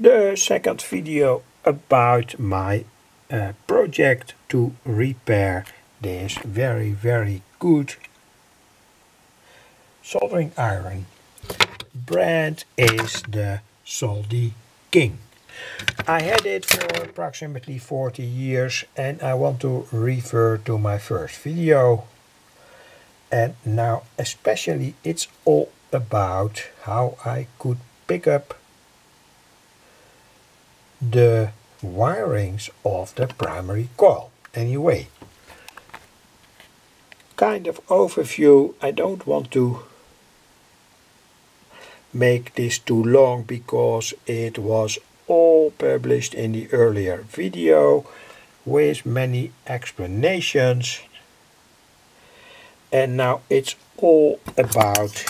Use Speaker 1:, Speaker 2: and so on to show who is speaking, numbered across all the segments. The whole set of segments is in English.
Speaker 1: the second video about my project to repair this very good soldering iron. Brand is the Soldi King. I had it for approximately 40 years and I want to refer to my first video. And now especially it's all about how I could pick up the wirings of the primary coil. Anyway, kind of overview. I don't want to make this too long because it was all published in the earlier video with many explanations, and now it's all about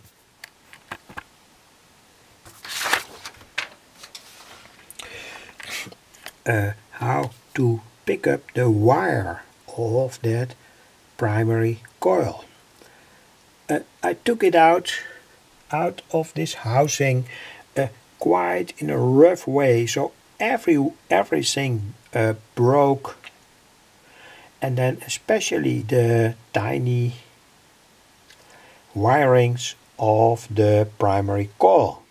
Speaker 1: how to pick up the wire of that primary coil. I took it out of this housing quite in a rough way, so everything broke, and then especially the tiny wirings of the primary coil.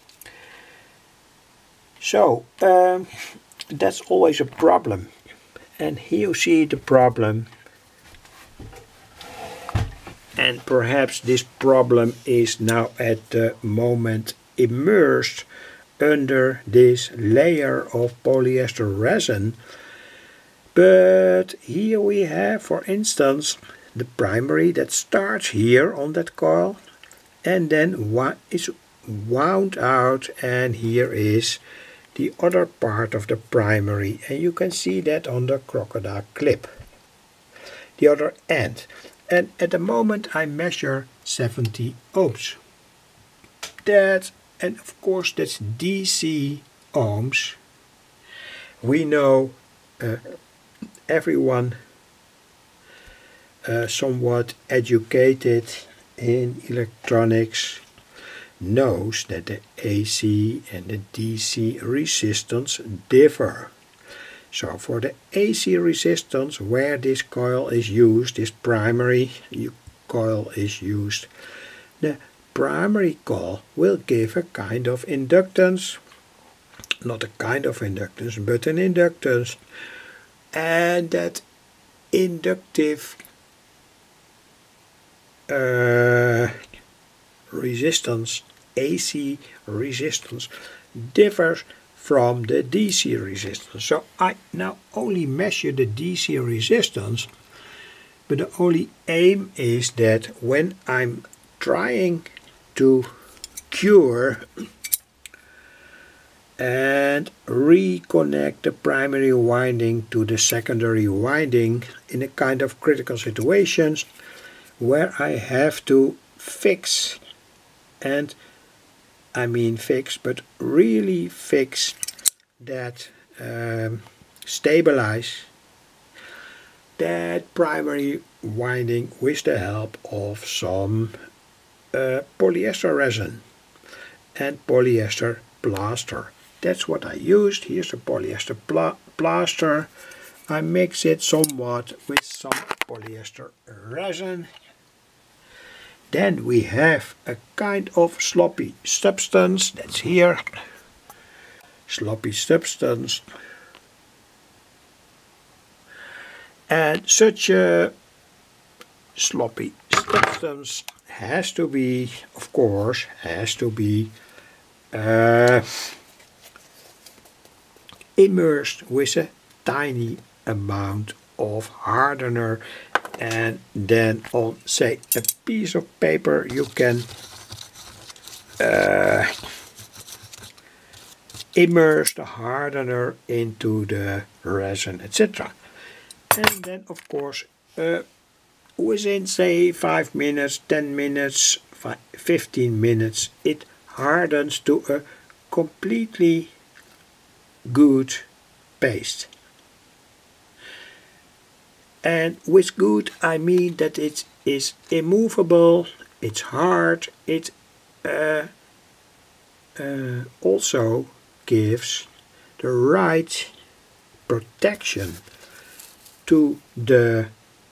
Speaker 1: So that's always a problem, and here you see the problem. And perhaps this problem is now at the moment immersed under this layer of polyester resin. But here we have, for instance, the primary that starts here on that coil and then is wound out, and here is the other part of the primary, and you can see that on the crocodile clip, the other end. And at the moment I measure 70 ohms. And of course that's DC ohms. We know everyone somewhat educated in electronics knows that the AC and the DC resistance differ. So for the AC resistance, where this coil is used, this primary coil is used, the primary coil will give a kind of inductance, not a kind of inductance, but an inductance, and that inductive resistance, AC resistance, differs from the DC resistance. So I now only measure the DC resistance, but the only aim is that when I'm trying to cure and reconnect the primary winding to the secondary winding in a kind of critical situations where I have to fix, and I mean fix, but really fix that, stabilize that primary winding with the help of some polyester resin and polyester plaster. That's what I used. Here's a polyester plaster. I mix it somewhat with some polyester resin. Then we have a kind of sloppy substance, that's here, sloppy substance. And such a sloppy substance has to be, of course, immersed with a tiny amount of hardener, and then on, say, a piece of paper you can immerse the hardener into the resin, etc. And then of course within, say, 5 minutes, 10 minutes, 15 minutes it hardens to a completely good paste. And with good I mean that it is immovable, it's hard, it also gives the right protection to the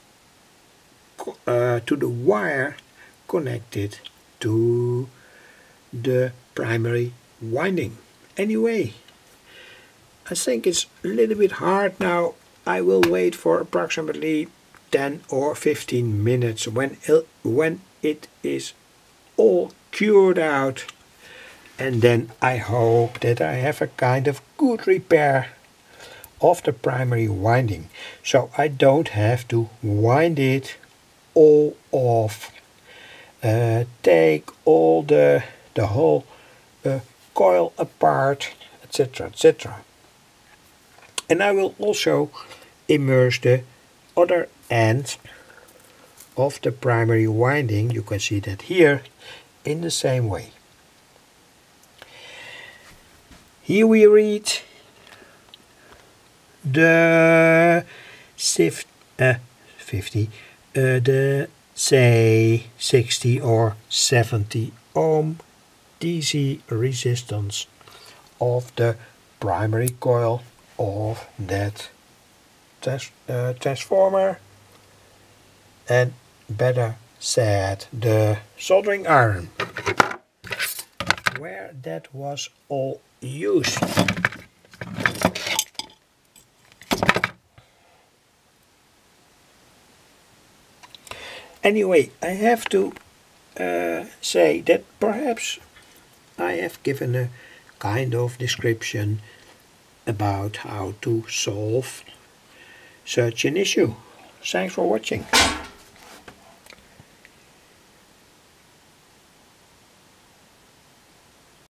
Speaker 1: wire connected to the primary winding. Anyway, I think it's a little bit hard now. I will wait for approximately 10 or 15 minutes when it is all cured out, and then I hope that I have a kind of good repair of the primary winding, so I don't have to wind it all off, take all the whole coil apart, etc, etc. And I will also immerse the other end of the primary winding, you can see that here, in the same way. Here we read the 50, the say 60 or 70 ohm DC resistance of the primary coil of that transformer, and better said the soldering iron, where that was all used. Anyway, I have to say that perhaps I have given a kind of description about how to solve such an issue. Thanks for watching.